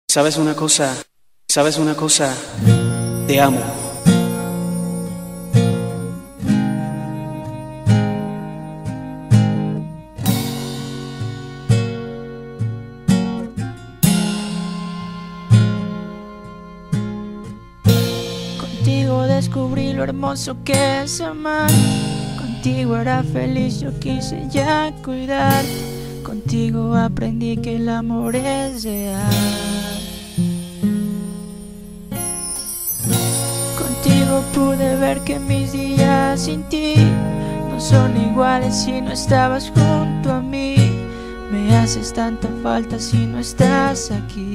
¿Sabes una cosa? ¿Sabes una cosa? Te amo. Contigo descubrí lo hermoso que es amar. Contigo era feliz, yo quise ya cuidarte. Contigo aprendí que el amor es real. Contigo pude ver que mis días sin ti no son iguales si no estabas junto a mí. Me haces tanta falta si no estás aquí.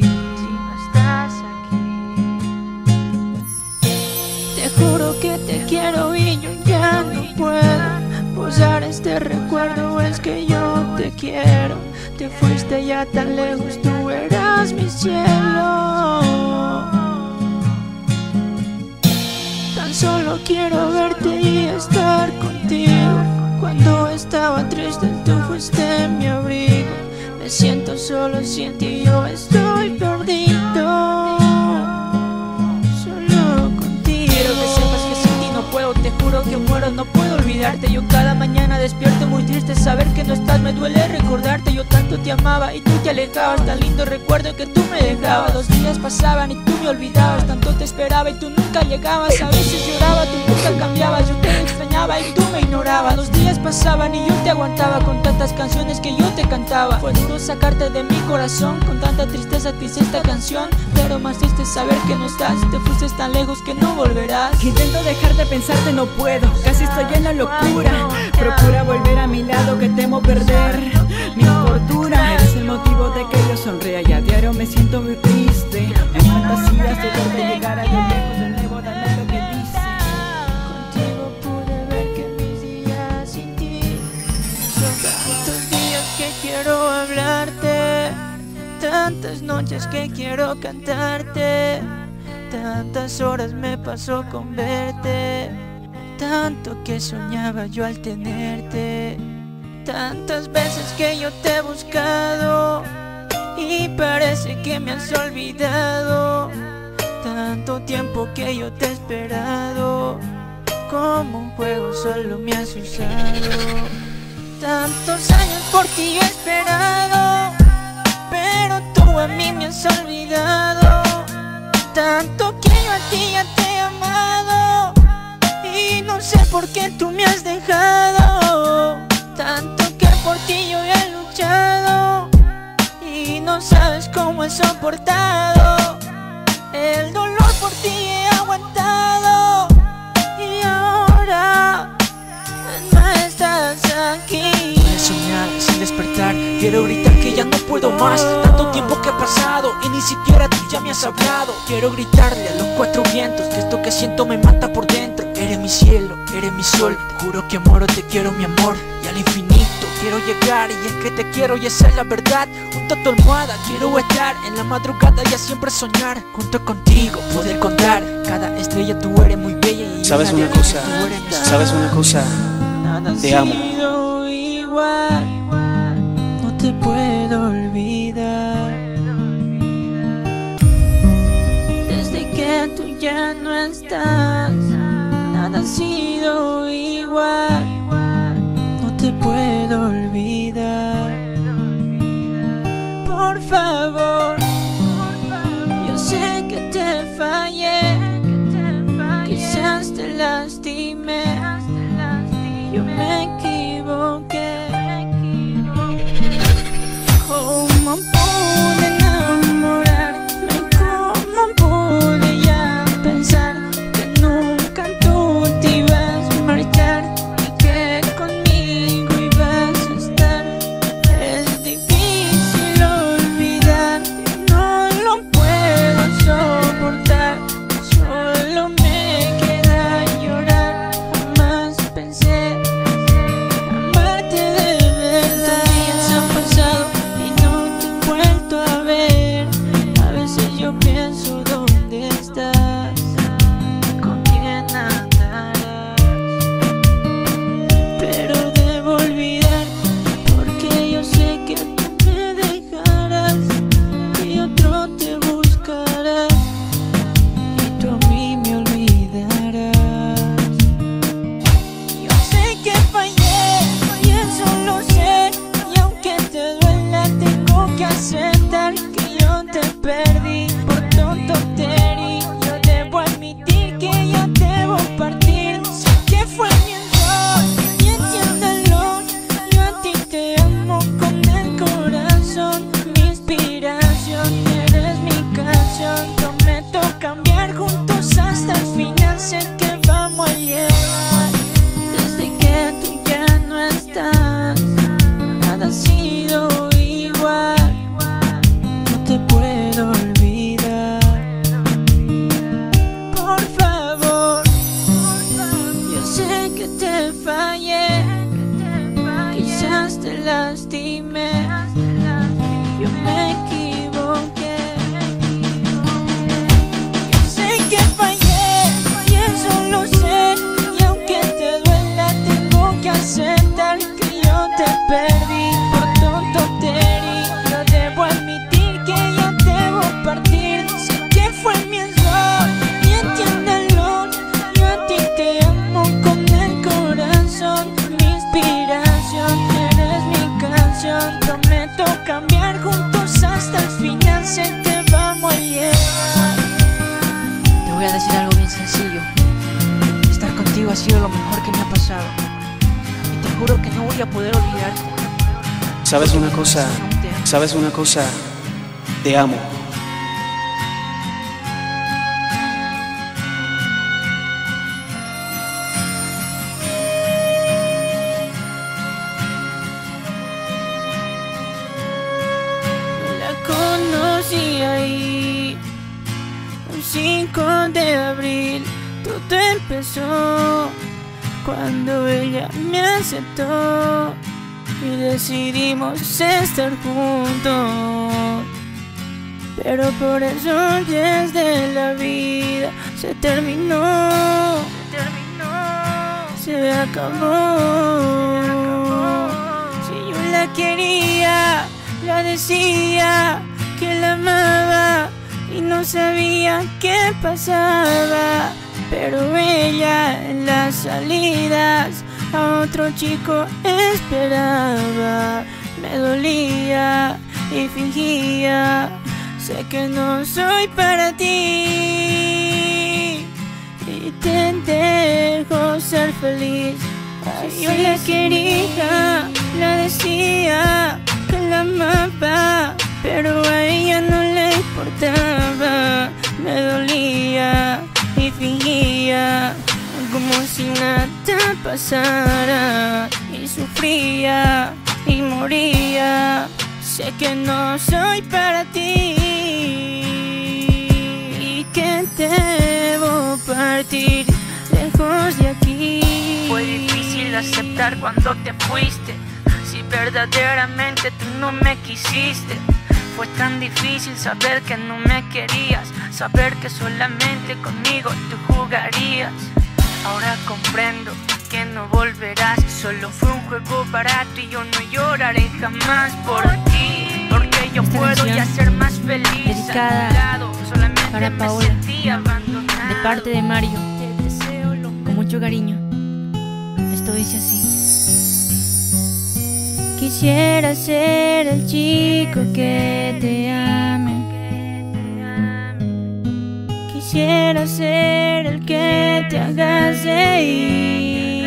Te juro que te quiero y yo ya no puedo posar este recuerdo, es que yo te quiero. Te fuiste ya tan lejos, tú eras mi cielo. Tan solo quiero verte y estar contigo. Cuando estaba triste tú fuiste mi abrigo. Me siento solo sin ti, yo estoy perdido. Te juro que muero, no puedo olvidarte. Yo cada mañana despierto muy triste, saber que no estás me duele recordarte. Yo tanto te amaba y tú te alejabas, tan lindo recuerdo que tú me dejabas. Los días pasaban y tú me olvidabas, tanto te esperaba y tú nunca llegabas. A veces lloraba, tú nunca cambiabas, yo te extrañaba y tú me ignorabas. Los días pasaban y yo te aguantaba con tantas canciones que yo te cantaba. Fue duro sacarte de mi corazón, con tanta tristeza te hice esta canción. Pero más triste saber que no estás, te fuiste tan lejos que no volverás. Intento dejar de pensarte, no puedo, casi estoy en la locura. Procura volver a mi lado que temo perder mi fortuna. Eres el motivo de que yo sonría y a diario me siento muy triste. En fantasías de verte llegar a lo lejos de nuevo, dame lo que dice. Contigo pude ver que mis días sin ti son tantos días que quiero hablarte, tantas noches que quiero cantarte, tantas horas me pasó con verte, tanto que soñaba yo al tenerte, tantas veces que yo te he buscado y parece que me has olvidado, tanto tiempo que yo te he esperado, como un juego solo me has usado, tantos años por ti yo he esperado, pero tú a mí me has olvidado, tanto que yo a ti ya te he amado y no sé por qué tú me has dejado, tanto que por ti yo he luchado y no sabes cómo he soportado, el dolor por ti he aguantado y ahora no estás aquí. Quiero soñar sin despertar, quiero gritar que ya no puedo más. Tanto tiempo que ha pasado y ni siquiera tú ya me has hablado. Quiero gritarle a los cuatro vientos que esto que siento me mata por dentro. Eres mi cielo, eres mi sol, te juro que muero, te quiero mi amor. Y al infinito quiero llegar y es que te quiero y esa es la verdad. Junto a tu almohada quiero estar en la madrugada y a siempre soñar. Junto contigo poder contar cada estrella, tú eres muy bella y ¿sabes una cosa? ¿Sabes una cosa? Nada Te amo. ha sido igual, no te puedo olvidar. Desde que tú ya no estás, nada ha sido igual, no te puedo olvidar. Por favor, yo sé que te fallé, quizás te lastimé, yo me equivoqué. ¿Cómo pude enamorarme? ¿Cómo pude ya pensar que nunca tú te ibas a marchar y que conmigo ibas a estar? Es difícil olvidarte, no lo puedo soportar, solo me queda llorar. voy a poder olvidarte. ¿Sabes una cosa? ¿Sabes una cosa? Te amo. La conocí ahí, un 5 de abril. Todo empezó cuando ella me aceptó y decidimos estar juntos. Pero por eso desde la vida se terminó, se acabó. Si yo la quería, la decía que la amaba y no sabía qué pasaba. Pero ella en las salidas a otro chico esperaba. Me dolía y fingía, sé que no soy para ti y te dejo ser feliz. Si yo la quería, la decía que la amaba, pero a ella no le importaba. Me dolía y fingía como si nada pasara, y sufría y moría. Sé que no soy para ti y que debo partir lejos de aquí. Fue difícil aceptar cuando te fuiste, si verdaderamente tú no me quisiste. Fue tan difícil saber que no me querías, saber que solamente conmigo tú jugarías. Ahora comprendo que no volverás, solo fue un juego barato y yo no lloraré jamás por ti, porque yo puedo ya ser más feliz dedicada a tu lado. Solamente para me Paola, sentí abandonado. de parte de Mario, con mucho cariño. Esto dice así: quisiera ser el chico que te ame, quisiera ser el que te haga reír,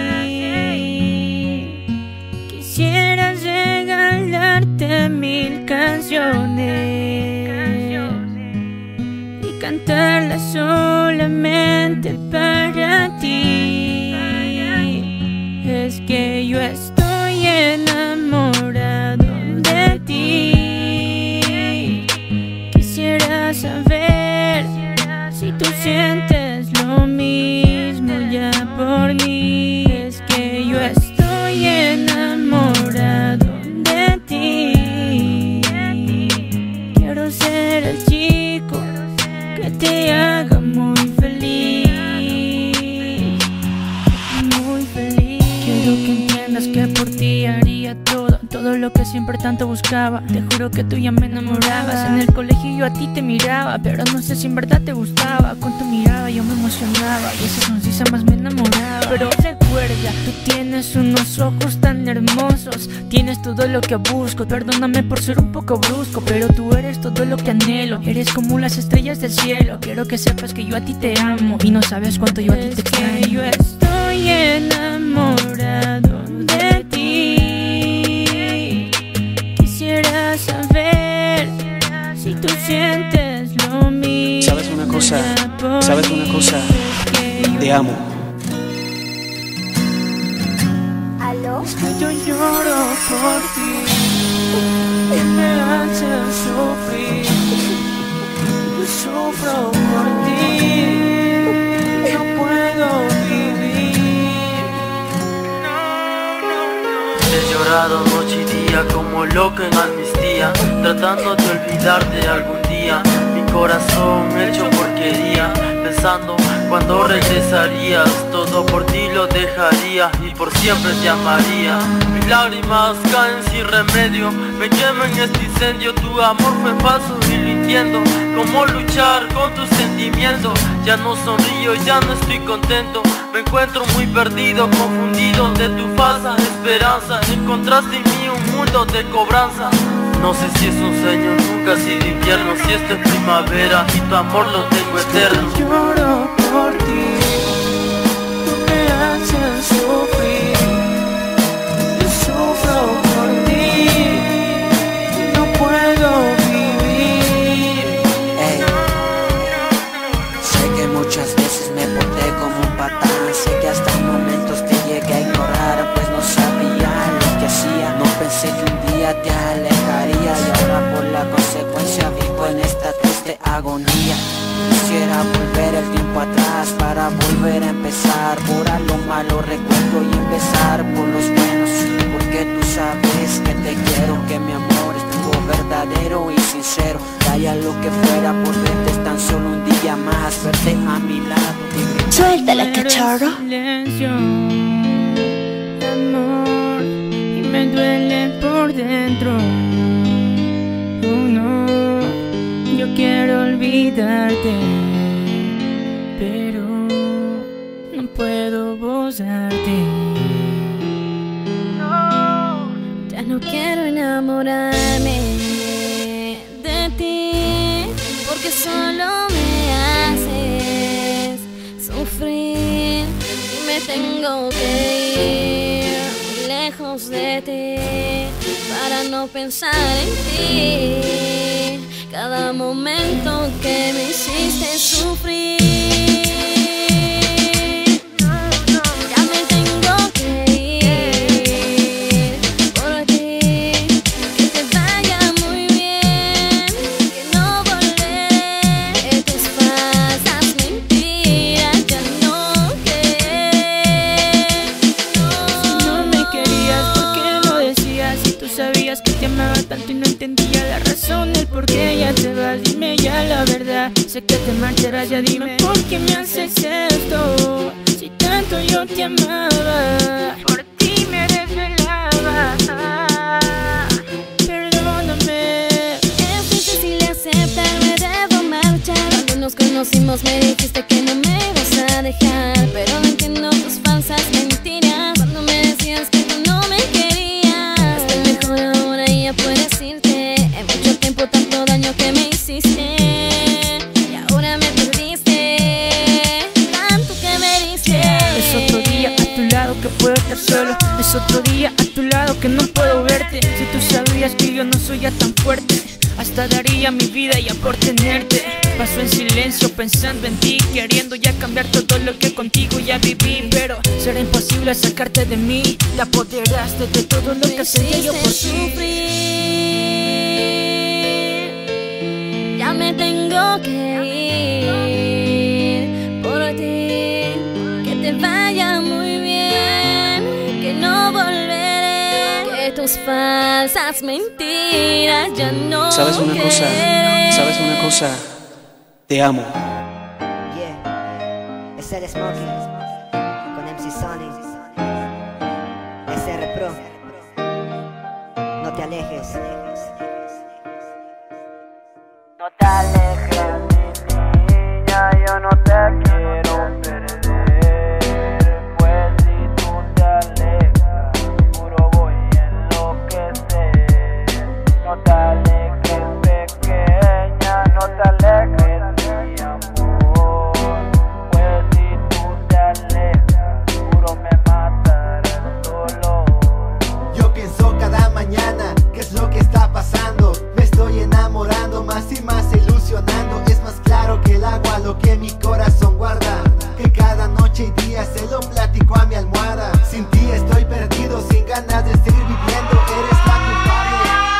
quisiera regalarte 1000 canciones y cantarlas solamente para ti. Es que yo estoy enamorado de ti. Quisiera saber si tú sientes lo mismo ya por mí. Es que yo estoy enamorado de ti. Quiero ser el chico que te haga muy feliz, muy feliz. Quiero que entiendas que por ti haría todo lo que siempre tanto buscaba. Te juro que tú ya me enamorabas. En el colegio yo a ti te miraba, pero no sé si en verdad te gustaba. Con tu mirada yo me emocionaba y esa sonrisa más me enamoraba. Pero recuerda, tú tienes unos ojos tan hermosos, tienes todo lo que busco. Perdóname por ser un poco brusco, pero tú eres todo lo que anhelo. Eres como las estrellas del cielo. Quiero que sepas que yo a ti te amo y no sabes cuánto yo a ti te extraño. Yo estoy enamorado de ti. Quisiera saber si tú sientes lo mismo. ¿Sabes una cosa? ¿Sabes una cosa? Te amo. ¿Aló? Yo lloro por ti y me haces sufrir. Yo sufro por ti, no puedo vivir. He llorado noche y día como loco en amnistía, tratando de olvidarte algún día. Mi corazón hecho porquería, pensando cuando regresarías. Todo por ti lo dejaría y por siempre te amaría. Mis lágrimas caen sin remedio, me quemo en este incendio. Tu amor fue falso y lo entiendo. Cómo luchar con tus sentimientos. Ya no sonrío, ya no estoy contento. Me encuentro muy perdido, confundido de tu falsa esperanza. Encontraste en mí un mundo de cobranza. No sé si es un sueño, nunca ha sido invierno. Si esto es primavera y tu amor lo tengo eterno. Lloro por ti, tú me haces sufrir. Yo esta triste agonía. Quisiera volver el tiempo atrás para volver a empezar. Borrar lo malo recuerdo y empezar por los buenos. Porque tú sabes que te quiero, que mi amor estuvo verdadero y sincero. Daría lo que fuera por verte tan solo un día más, verte a mi lado y gritar. Suéltala, cachorro. Silencio, amor, y me duele por dentro. No, yo quiero olvidarte, pero no puedo borrarte. No, ya no quiero enamorarme de ti, porque solo me haces sufrir y me tengo que ir lejos de ti para no pensar en ti. Cada momento que me hiciste sufrir, ya me tengo que ir por ti. Que te vaya muy bien, que no volveré. Que tus falsas mentiras ya no querré. Si no me querías, ¿por qué lo decías? Si tú sabías que te amaba tanto y no entendía la razón, el por qué ya te vas. Dime ya la verdad, sé que te marcharás, ya dime por qué me haces esto. Si tanto yo te amaba, por ti me desvelaba. Perdóname. Es difícil aceptarme, debo marchar. Cuando nos conocimos me dijiste que no me ibas a dejar, pero no entiendo tus falsas mentiras. Cuando me decías que tú no me querías, estoy mejor ahora y ya puedes irte. En mucho tiempo tanto daño que me hiciste y ahora me perdiste, tanto que me diste. Es otro día a tu lado que puedo estar solo, es otro día a tu lado que no puedo verte. Si tú sabías que yo no soy ya tan fuerte, hasta daría mi vida ya por tenerte. Paso en silencio pensando en ti, queriendo ya cambiar todo lo que contigo ya viví, pero será imposible sacarte de mí. Te apoderaste de todo lo que sentí yo por ti. Ya me tengo que ir por ti. Que te vaya muy bien, que no volveré. Que tus falsas mentiras ya no. ¿Sabes una cosa? ¿Sabes una cosa? Te amo. Yeah, es el Smokey con MC Sony, SR Pro. No te alejes. No te alejes, mi niña, yo no te quiero perder. Pues si tú te alejas, seguro voy a enloquecer. No te alejes, pequeña, no te alejes, mi amor. Pues si tú te alejas, seguro me matará el dolor. Yo pienso cada mañana, ¿qué es lo que está pasando? Me estoy enamorando más y más, ilusionando. Es más claro que el agua lo que mi corazón guarda, que cada noche y día se lo platico a mi almohada. Sin ti estoy perdido, sin ganas de seguir viviendo. Eres la culpable.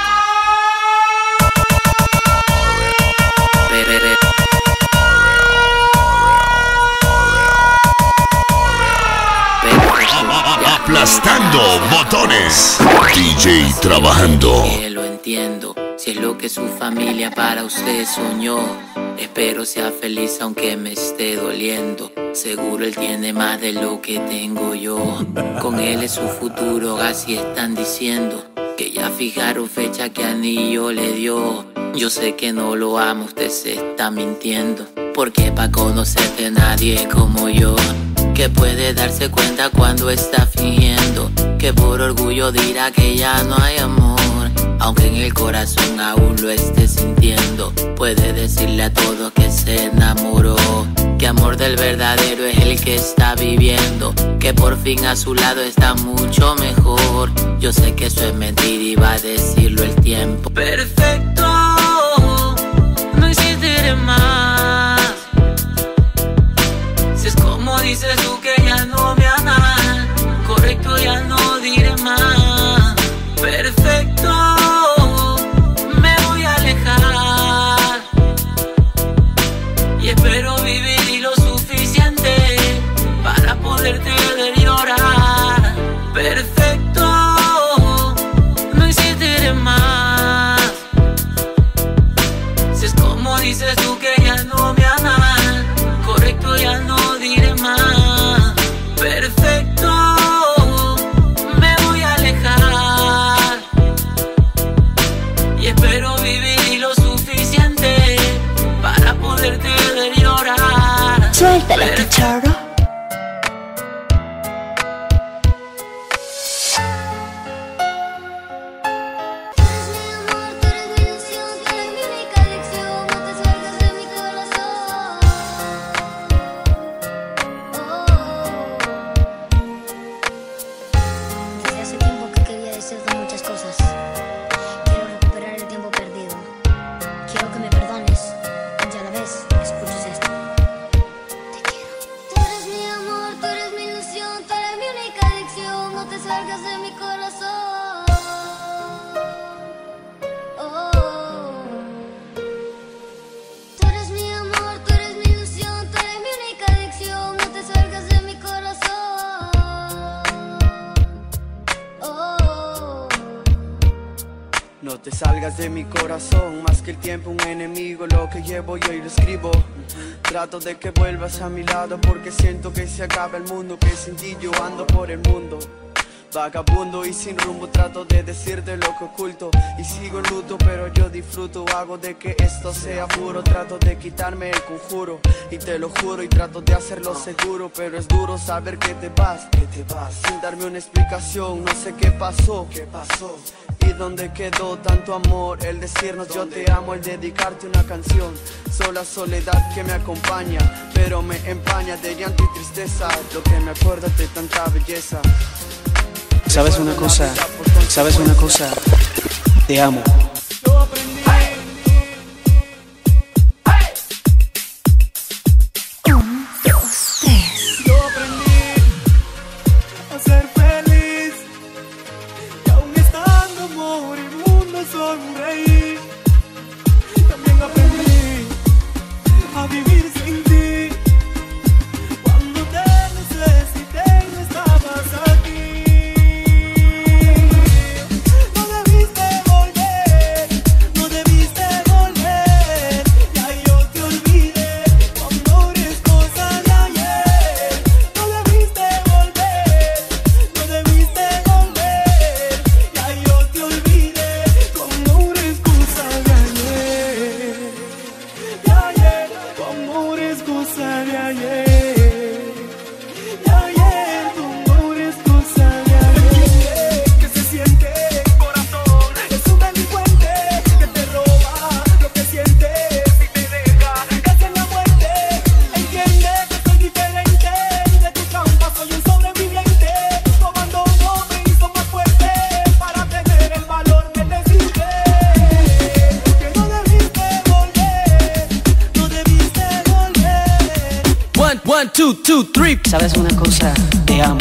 Aplastando botones. DJ trabajando. Que lo entiendo, si es lo que su familia para usted soñó. Espero sea feliz aunque me esté doliendo. Seguro él tiene más de lo que tengo yo. Con él es su futuro, así están diciendo. Que ya fijaron fecha que anillo le dio. Yo sé que no lo ama, usted se está mintiendo. Porque pa' conocerte nadie como yo, que puede darse cuenta cuando está fingiendo, que por orgullo dirá que ya no hay amor, aunque en el corazón aún lo esté sintiendo. Puede decirle a todos que se enamoró, que amor del verdadero es el que está viviendo, que por fin a su lado está mucho mejor. Yo sé que eso es mentira y va a decirlo el tiempo. Perfecto, no existiré más. Si es como dices tú que ya no me amas, correcto, ya no diré más. Perfecto, me voy a alejar. Como dices tú que ya no me amas, correcto, ya no diré más. Perfecto, me voy a alejar y espero vivir lo suficiente para poderte ver llorar. Suéltala, cachorro. No te salgas de mi corazón, más que el tiempo un enemigo, lo que llevo yo y lo escribo. Trato de que vuelvas a mi lado porque siento que se acaba el mundo, que sin ti yo ando por el mundo. Vagabundo y sin rumbo, trato de decirte lo que oculto y sigo en luto, pero yo disfruto, hago de que esto sea puro. Trato de quitarme el conjuro y te lo juro y trato de hacerlo seguro, pero es duro saber que te vas sin darme una explicación. No sé qué pasó y dónde quedó tanto amor, el decirnos yo te amo, el dedicarte una canción. Sola soledad que me acompaña, pero me empaña de llanto y tristeza, lo que me acuerda de tanta belleza. ¿Sabes una cosa? ¿Sabes una cosa? Te amo. Yo aprendí. 1, 2, 3. Yo aprendí a ser feliz y aún estando moribundo sonreír. También aprendí a vivir sin ti. Cuando te necesité no estabas aquí. One, two, three. ¿Sabes una cosa? Te amo.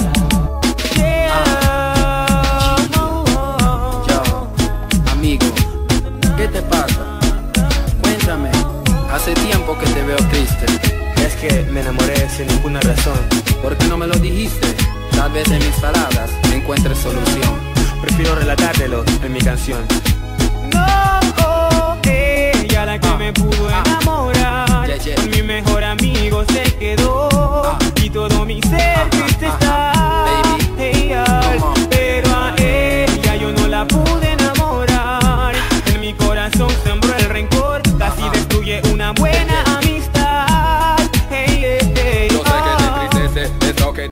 Yo, amigo, ¿qué te pasa? Cuéntame, hace tiempo que te veo triste. Es que me enamoré sin ninguna razón. ¿Por qué no me lo dijiste? Tal vez en mis palabras encuentres solución. Prefiero relatártelo en mi canción. No, ella la que me pudo enamorar. Mi mejor amigo se quedó y todo mi ser triste está. Pero a ella yo no la pude enamorar. En mi corazón sembró el rencor, casi destruye una buena amistad. Yo sé que te entristece eso que...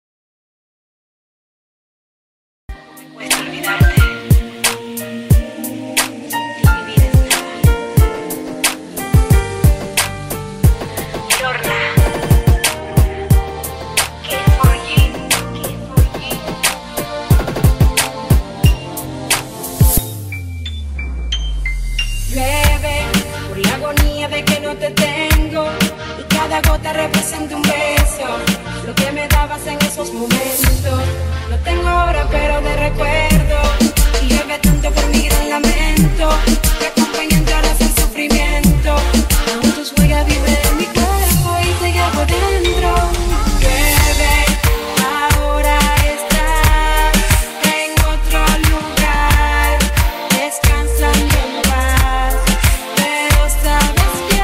Te tengo y cada gota representa un beso, lo que me dabas en esos momentos. Lo tengo ahora pero de recuerdo y llevé tanto por mi gran lamento que acompañando ahora el sufrimiento. Aún tus huellas viven en mi cuerpo y te llevo dentro. Bebé, ahora estás en otro lugar, descansando en paz, pero sabes que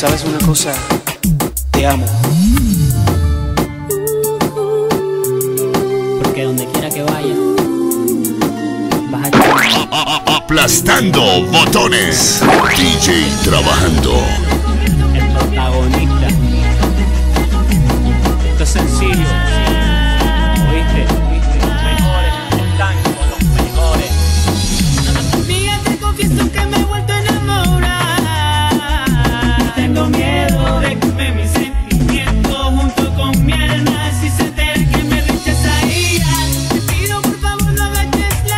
¿Sabes una cosa? Te amo. Porque donde quiera que vaya, vas a Aplastando botones. DJ trabajando. el protagonista. Esto es sencillo. ¿Oíste? Los mejores están con los mejores. Amiga, te confieso que me he vuelto a enamorar. Tengo miedo de que me mis sentimientos junto con mi alma. Si se entera que me rechazaría, te pido por favor no agaches la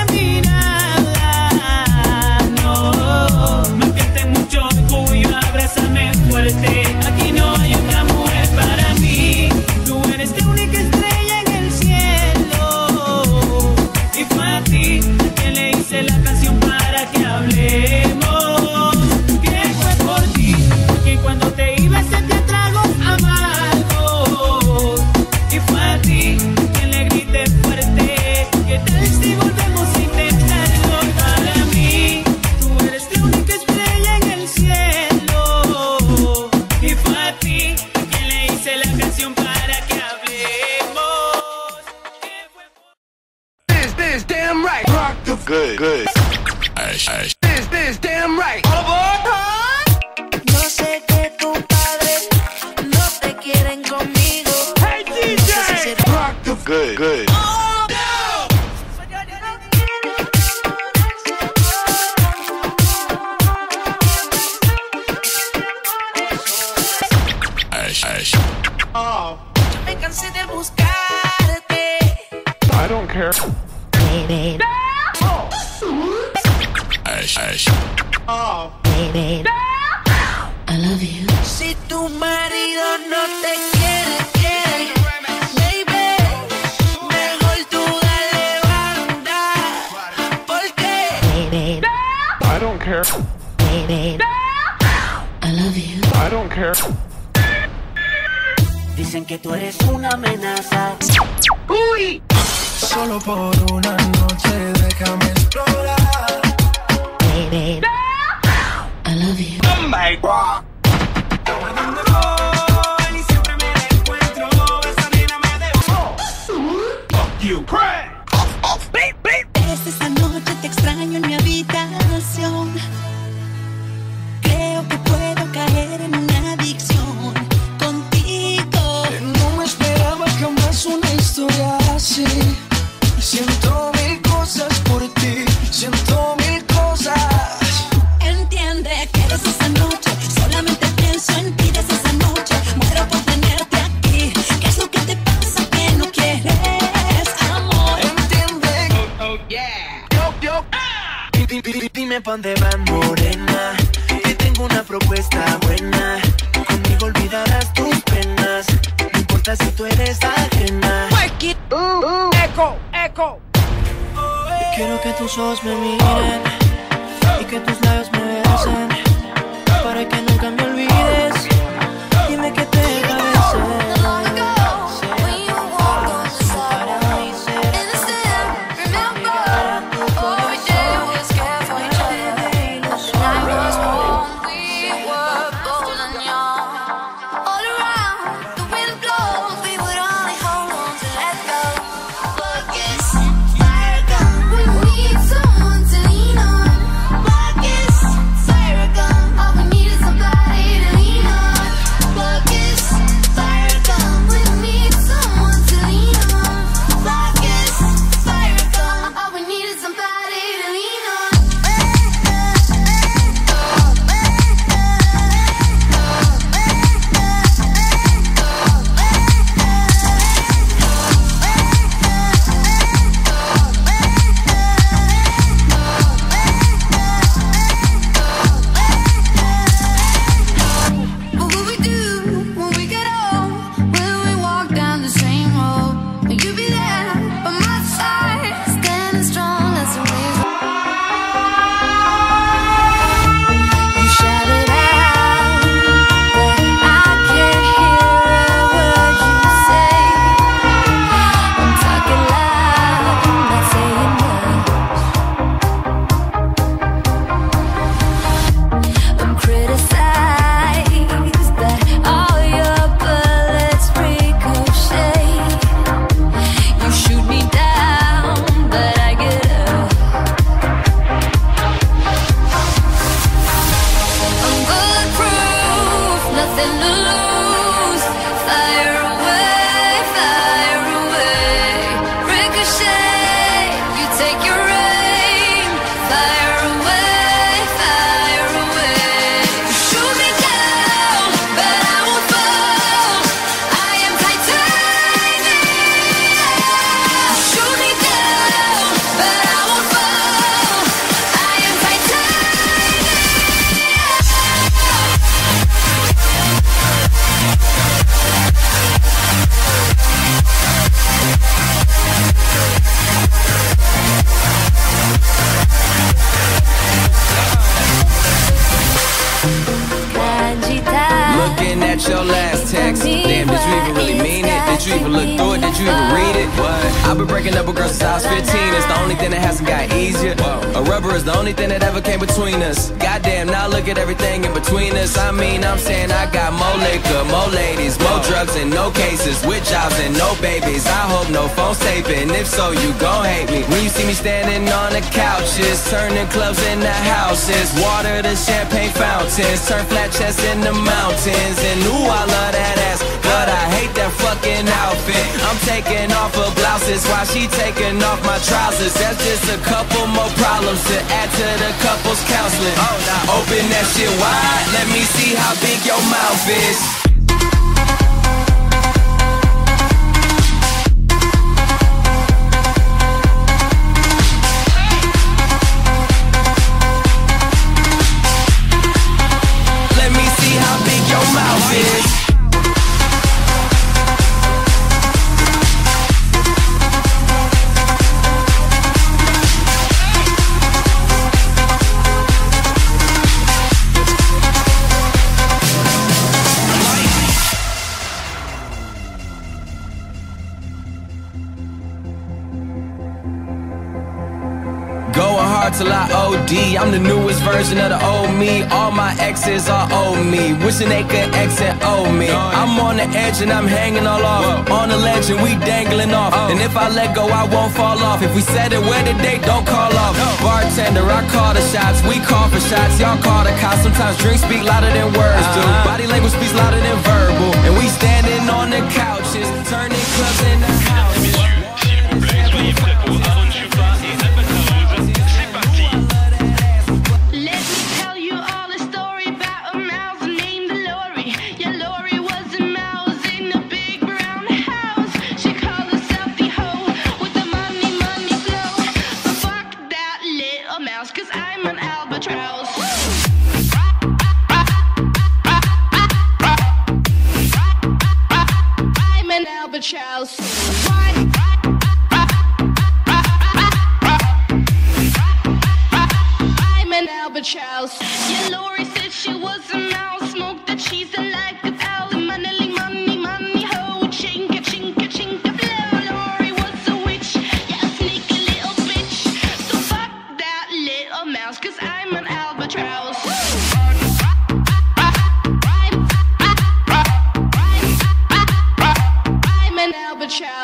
mirada. No, me siente mucho orgullo, abrázame fuerte. Aquí no hay otra mujer para mí. Tú eres la única estrella en el cielo. Y fue a ti que le hice la canción para que hablemos. Que fue por ti que cuando te ibas se te tragos amargos. Y fue a ti que le grité fuerte. ¿Qué tal si volvemos a intentarlo? Para mí tú eres la única estrella en el cielo. Y fue a ti que le hice la canción para que hablemos. This damn right. Rock the Good. This damn right. Yo sé que tu padre no te quieren conmigo. Hey DJ, rock the Good. Me cansé de buscarte. I don't care. I love you. Si tu marido no te quiere, baby, mejor tú dale banda. ¿Por qué? I don't care. I love you. I don't care. Dicen que tú eres una amenaza. Uy. Solo por una noche déjame explorar. I love you. Oh my God. Y siempre me la encuentro. Esa nena me dejó. Fuck you, crack. Desde esa noche te extraño en mi habitación. Creo que puedo caer en una adicción contigo. No me esperaba jamás una historia así. Siento mil cosas por ti. Siento mil cosas. Entiende que desde esa noche solamente pienso en ti. Desde esa noche muero por tenerte aquí. ¿Qué es lo que te pasa que no quieres amor? Entiende. Oh yeah. Yo. Dime pa' dónde vas, morena. Que tengo una propuesta buena. Conmigo olvidarás tus penas. No importa si tú eres ajena. Echo. Quiero que tus ojos me miren y que tus labios me besen, para que nunca me olvides. Dime que te parece. Someone to lean on. Like it's fire gun. All we need is some nothing to lose. Fire away, fire away. Ricochet, you take your aim. Fire away, fire away. Shoot me down, but I won't fall. I am titanium. Shoot me down, but I won't fall. I am Looking at your last text. Damn, did you even really mean it? Did you even look through it? Did you even read it? What? I've been breaking up with girls since I was 15. It's the only thing that hasn't got easier. A rubber is the only thing that ever came between us. Goddamn, now look at everything in between us. I mean, I'm saying I got more liquor, more ladies, more drugs and no cases, with jobs and no babies. I hope no phone's taping. If so, you gon' hate me. When you see me standing on the couches, turning clubs into houses, water to champagne fountains, turn flat chests into mountains. And ooh, I love that ass, but I hate that fucking outfit. I'm taking off her blouses while she taking off my trousers. That's just a couple more problems to add to the couple's counseling. Oh, now open that shit wide, let me see how big your mouth is. Let me see how big your mouth is. Going hard till I OD. I'm the newest version of the old me. All my exes are old me, wishing they could X and O me. I'm on the edge and I'm hanging all off. On the ledge and we dangling off. And if I let go, I won't fall off. If we set it where today, don't call off. Bartender, I call the shots. We call for shots, y'all call the cops. Sometimes drinks speak louder than words do. Body language speaks louder than verbal. And we standing on the couches, turning clubs into houses. Yeah, Lori said she was a mouse, smoked the cheese and like a owl. Money, money, money, ho, chinka, chinka, chinka, blow. Lori was a witch, yeah, a sneaky little bitch. So fuck that little mouse, cause I'm an albatross. I'm an albatross.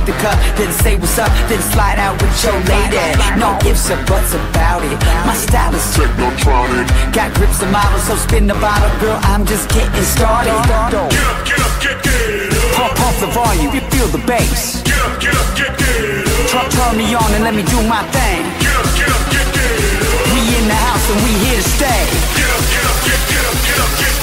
take the cup, then say what's up, then slide out with your lady. No ifs or buts about it. My style is technotronic. Got grips and models, so spin the bottle, girl. I'm just getting started. Get up, get up. Pump the volume, you feel the bass. Get up, get up, get up. Turn me on and let me do my thing. Get up, get up, get up. We in the house and we here to stay. Get up, get up, get up, get up, get up.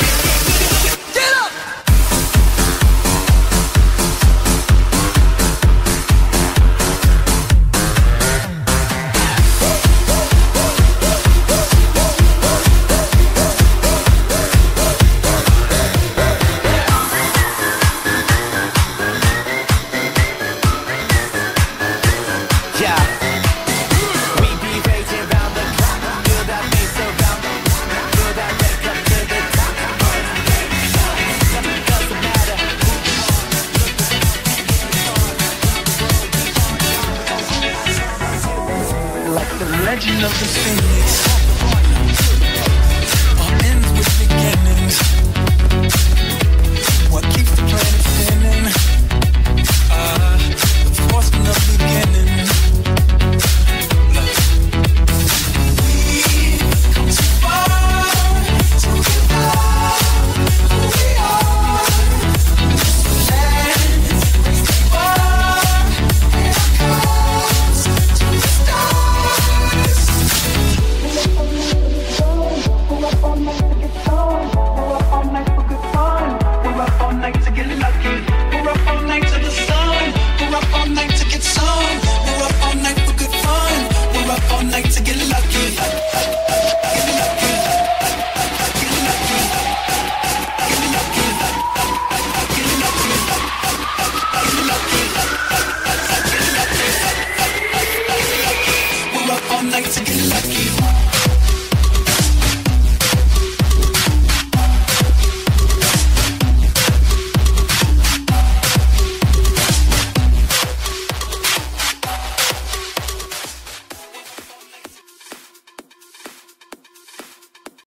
Legend of the Phoenix. All ends with beginnings. What keeps the planet